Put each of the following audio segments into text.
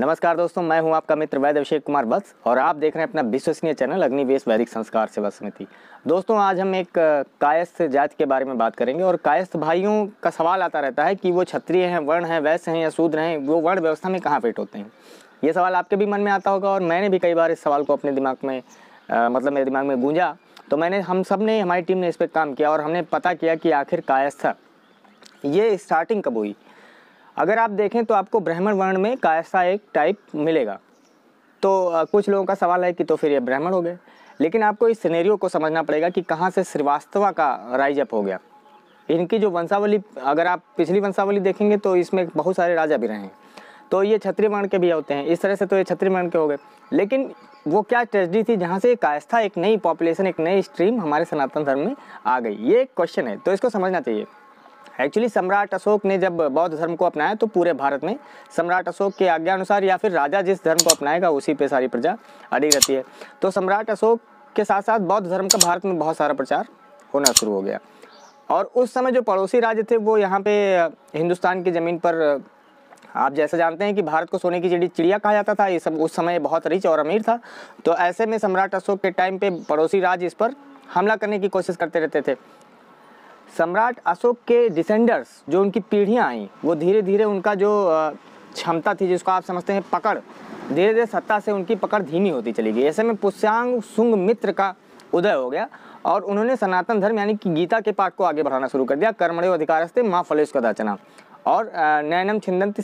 नमस्कार दोस्तों, मैं हूं आपका मित्र वैद्य अभिषेक कुमार वत्स और आप देख रहे हैं अपना विश्वसनीय चैनल अग्निवेश वैदिक संस्कार सेवा समिति। दोस्तों, आज हम एक कायस्थ जाति के बारे में बात करेंगे और कायस्थ भाइयों का सवाल आता रहता है कि वो क्षत्रिय हैं, वर्ण हैं, वैश्य हैं या शूद्र हैं, वो वर्ण व्यवस्था में कहाँ फिट होते हैं। ये सवाल आपके भी मन में आता होगा और मैंने भी कई बार इस सवाल को अपने दिमाग में मेरे दिमाग में गूंजा। तो हमारी टीम ने इस पर काम किया और हमने पता किया कि आखिर कायस्थ ये स्टार्टिंग कब हुई। अगर आप देखें तो आपको ब्राह्मण वर्ण में कायस्था एक टाइप मिलेगा। तो कुछ लोगों का सवाल है कि तो फिर ये ब्राह्मण हो गए, लेकिन आपको इस सिनेरियो को समझना पड़ेगा कि कहाँ से श्रीवास्तवा का राइज अप हो गया। इनकी जो वंशावली, अगर आप पिछली वंशावली देखेंगे तो इसमें बहुत सारे राजा भी रहे हैं, तो ये क्षत्रिय वर्ण के भी होते हैं। इस तरह से तो ये क्षत्रिय वर्ण के हो गए, लेकिन वो क्या ट्रेजेडी थी जहाँ से कायस्था एक नई पॉपुलेशन, एक नई स्ट्रीम हमारे सनातन धर्म में आ गई। ये एक क्वेश्चन है, तो इसको समझना चाहिए। एक्चुअली सम्राट अशोक ने जब बौद्ध धर्म को अपनाया तो पूरे भारत में सम्राट अशोक के आज्ञा अनुसार या फिर राजा जिस धर्म को अपनाएगा उसी पे सारी प्रजा अड़ी रहती है। तो सम्राट अशोक के साथ साथ बौद्ध धर्म का भारत में बहुत सारा प्रचार होना शुरू हो गया। और उस समय जो पड़ोसी राज्य थे वो यहाँ पे हिंदुस्तान की ज़मीन पर, आप जैसे जानते हैं कि भारत को सोने की चिड़िया कहा जाता था। ये सब उस समय बहुत रिच और अमीर था। तो ऐसे में सम्राट अशोक के टाइम पे पड़ोसी राज्य इस पर हमला करने की कोशिश करते रहते थे। सम्राट अशोक के डिसेंडर्स, जो उनकी पीढ़ियाँ आई, वो धीरे धीरे उनका जो क्षमता थी, जिसको आप समझते हैं पकड़, धीरे धीरे सत्ता से उनकी पकड़ धीमी होती चली गई। ऐसे में पुष्यांग सुंग मित्र का उदय हो गया और उन्होंने सनातन धर्म यानी कि गीता के पाठ को आगे बढ़ाना शुरू कर दिया। कर्मणो अधिकारस्ते माँ फलेषु कदाचन और नैनम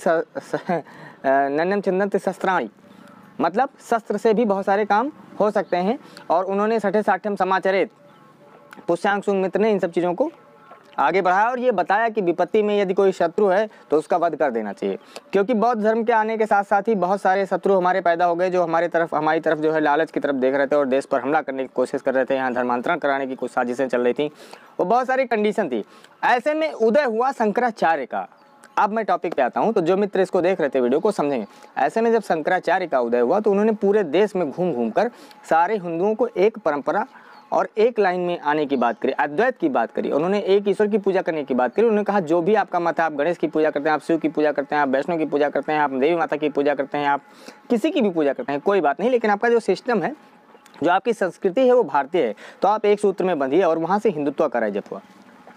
छिन्दन्ति शस्त्राणि, मतलब शस्त्र से भी बहुत सारे काम हो सकते हैं। और उन्होंने सठे साठ्यम समाचरित, पुष्यांग सुंग मित्र ने इन सब चीज़ों को आगे बढ़ाया और ये बताया कि विपत्ति में यदि कोई शत्रु है तो उसका वध कर देना चाहिए। क्योंकि बौद्ध धर्म के आने के साथ साथ ही बहुत सारे शत्रु हमारे पैदा हो गए, जो हमारी तरफ जो है लालच की तरफ देख रहे थे और देश पर हमला करने की कोशिश कर रहे थे। यहाँ धर्मांतरण कराने की कुछ साजिशें चल रही थी, वो बहुत सारी कंडीशन थी। ऐसे में उदय हुआ शंकराचार्य का। अब मैं टॉपिक पे आता हूँ, तो जो मित्र इसको देख रहे थे वीडियो को समझेंगे। ऐसे में जब शंकराचार्य का उदय हुआ तो उन्होंने पूरे देश में घूम घूम कर सारे हिंदुओं को एक परंपरा और एक लाइन में आने की बात करी, अद्वैत की बात करी। उन्होंने एक ईश्वर की पूजा करने की बात करी। उन्होंने कहा जो भी आपका मत है, आप गणेश की पूजा करते हैं, आप शिव की पूजा करते हैं, आप वैष्णो की पूजा करते हैं, आप देवी माता की पूजा करते हैं, आप किसी की भी पूजा करते हैं, कोई बात नहीं, लेकिन आपका जो सिस्टम है, जो आपकी संस्कृति है वो भारतीय है। तो आप एक सूत्र में बंधिए और वहाँ से हिंदुत्व का राइज अप हुआ।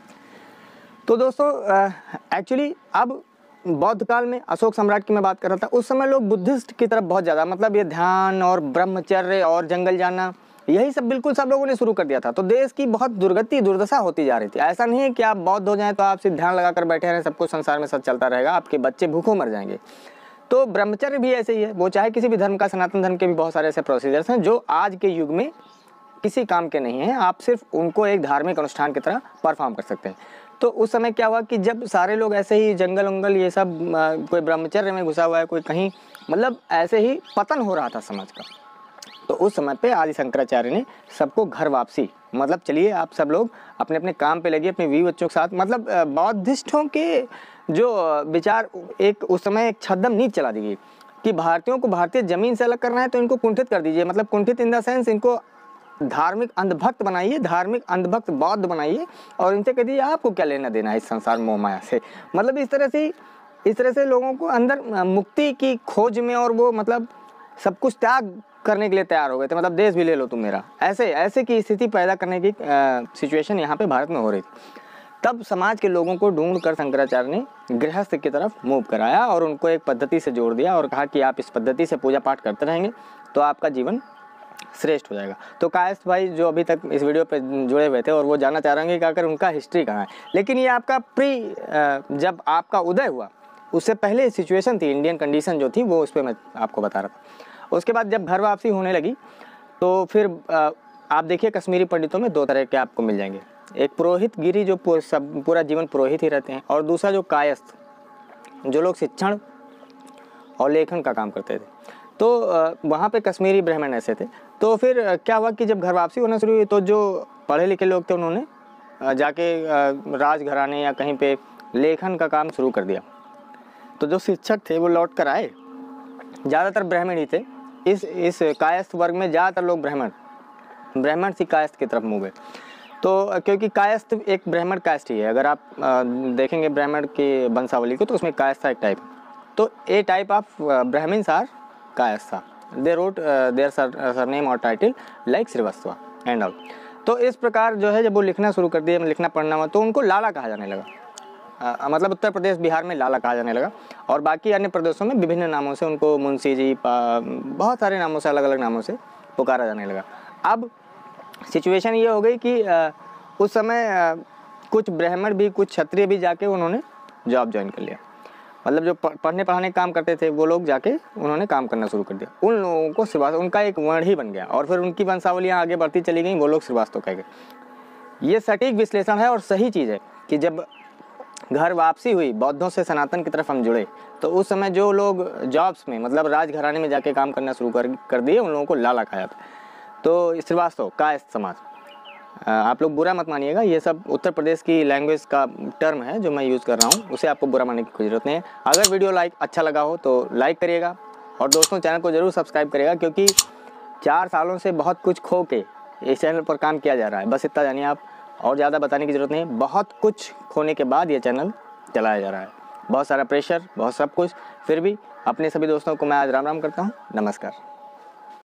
तो दोस्तों, एक्चुअली अब बौद्ध काल में अशोक सम्राट की मैं बात कर रहा था, उस समय लोग बुद्धिस्ट की तरफ बहुत ज़्यादा, मतलब ये ध्यान और ब्रह्मचर्य और जंगल जाना, यही सब बिल्कुल सब लोगों ने शुरू कर दिया था। तो देश की बहुत दुर्दशा होती जा रही थी। ऐसा नहीं है कि आप बौद्ध हो जाएं तो आप सिर्फ ध्यान लगाकर बैठे रहें, सब कुछ संसार में सच चलता रहेगा, आपके बच्चे भूखों मर जाएंगे। तो ब्रह्मचर्य भी ऐसे ही है, वो चाहे किसी भी धर्म का, सनातन धर्म के भी बहुत सारे ऐसे प्रोसीजर्स हैं जो आज के युग में किसी काम के नहीं हैं। आप सिर्फ उनको एक धार्मिक अनुष्ठान की तरह परफॉर्म कर सकते हैं। तो उस समय क्या हुआ कि जब सारे लोग ऐसे ही जंगल उंगल ये सब, कोई ब्रह्मचर्य में घुसा हुआ है, कोई कहीं, मतलब ऐसे ही पतन हो रहा था समाज का। तो उस समय पे आदि शंकराचार्य ने सबको घर वापसी, मतलब चलिए आप सब लोग अपने अपने काम पे लगिए, अपने बीवी बच्चों के साथ। मतलब बौद्धिस्टों के जो विचार, एक उस समय एक छद्म नीति चला दी गई कि भारतीयों को भारतीय जमीन से अलग करना है तो इनको कुंठित कर दीजिए। मतलब कुंठित इन द सेंस, इनको धार्मिक अंधभक्त बनाइए, धार्मिक अंधभक्त बौद्ध बनाइए और इनसे कह दीजिए आपको क्या लेना देना है इस संसार मोह माया से। मतलब इस तरह से लोगों को अंदर मुक्ति की खोज में, और वो मतलब सब कुछ त्याग करने के लिए तैयार हो गए थे। मतलब देश भी ले लो तुम मेरा, ऐसे की स्थिति पैदा करने की सिचुएशन यहाँ पे भारत में हो रही थी। तब समाज के लोगों को ढूंढ कर शंकराचार्य ने गृहस्थ की तरफ मूव कराया और उनको एक पद्धति से जोड़ दिया और कहा कि आप इस पद्धति से पूजा पाठ करते रहेंगे तो आपका जीवन श्रेष्ठ हो जाएगा। तो कायस्थ भाई जो अभी तक इस वीडियो पे जुड़े हुए थे और वो जानना चाह रहे हैं कि आखिर उनका हिस्ट्री कहाँ है, लेकिन ये आपका जब आपका उदय हुआ उससे पहले सिचुएशन थी, इंडियन कंडीशन जो थी वो, उस पर मैं आपको बता रहा था। उसके बाद जब घर वापसी होने लगी तो फिर आप देखिए कश्मीरी पंडितों में दो तरह के आपको मिल जाएंगे। एक पुरोहित गिरी, जो पूरा जीवन पुरोहित ही रहते हैं, और दूसरा जो कायस्थ, जो लोग शिक्षण और लेखन का काम करते थे। तो वहाँ पे कश्मीरी ब्राह्मण ऐसे थे। तो फिर क्या हुआ कि जब घर वापसी होना शुरू हुई तो जो पढ़े लिखे लोग थे उन्होंने जाके राजघराने या कहीं पे लेखन का काम शुरू कर दिया। तो जो शिक्षक थे वो लौट कर आए, ज़्यादातर ब्राह्मण ही थे। इस कायस्थ वर्ग में ज़्यादातर लोग ब्राह्मण सी कायस्थ की तरफ मूव हुए। तो क्योंकि कायस्थ एक ब्राह्मण कास्ट ही है, अगर आप देखेंगे ब्राह्मण की वंशावली को तो उसमें कायस्थ एक टाइप। तो a type of Brahmins are Kayastha, they wrote their surname or title like Shrivastava and all. तो इस प्रकार जो है जब वो लिखना शुरू कर दिए, लिखना पढ़ना हुआ, तो उनको लाला कहा जाने लगा। मतलब उत्तर प्रदेश बिहार में लाला कहा जाने लगा, और बाकी अन्य प्रदेशों में विभिन्न नामों से उनको मुंशी जी, बहुत सारे नामों से, अलग अलग नामों से पुकारा जाने लगा। अब सिचुएशन ये हो गई कि उस समय कुछ ब्राह्मण भी, कुछ क्षत्रिय भी जाके उन्होंने जॉब ज्वाइन कर लिया। मतलब जो पढ़ने पढ़ाने काम करते थे वो लोग जाके उन्होंने काम करना शुरू कर दिया। उन लोगों को श्रीवास्तव, उनका एक वर्ण ही बन गया, और फिर उनकी वंशावलियाँ आगे बढ़ती चली गई, वो लोग श्रीवास्तव कह गए। ये सटीक विश्लेषण है और सही चीज़ है कि जब घर वापसी हुई, बौद्धों से सनातन की तरफ हम जुड़े, तो उस समय जो लोग जॉब्स में, मतलब राजघराने में जाके काम करना शुरू कर दिए, उन लोगों को लाला कहा जाता। तो श्रीवास्तव कायस्थ समाज, आप लोग बुरा मत मानिएगा, ये सब उत्तर प्रदेश की लैंग्वेज का टर्म है जो मैं यूज़ कर रहा हूँ, उसे आपको बुरा मानने की कोई ज़रूरत नहीं है। अगर वीडियो अच्छा लगा हो तो लाइक करिएगा, और दोस्तों चैनल को ज़रूर सब्सक्राइब करिएगा, क्योंकि 4 सालों से बहुत कुछ खो के इस चैनल पर काम किया जा रहा है। बस इतना जानिए आप, और ज़्यादा बताने की ज़रूरत नहीं है। बहुत कुछ खोने के बाद ये चैनल चलाया जा रहा है, बहुत सारा प्रेशर, बहुत सब कुछ, फिर भी अपने सभी दोस्तों को मैं आज राम राम करता हूँ। नमस्कार।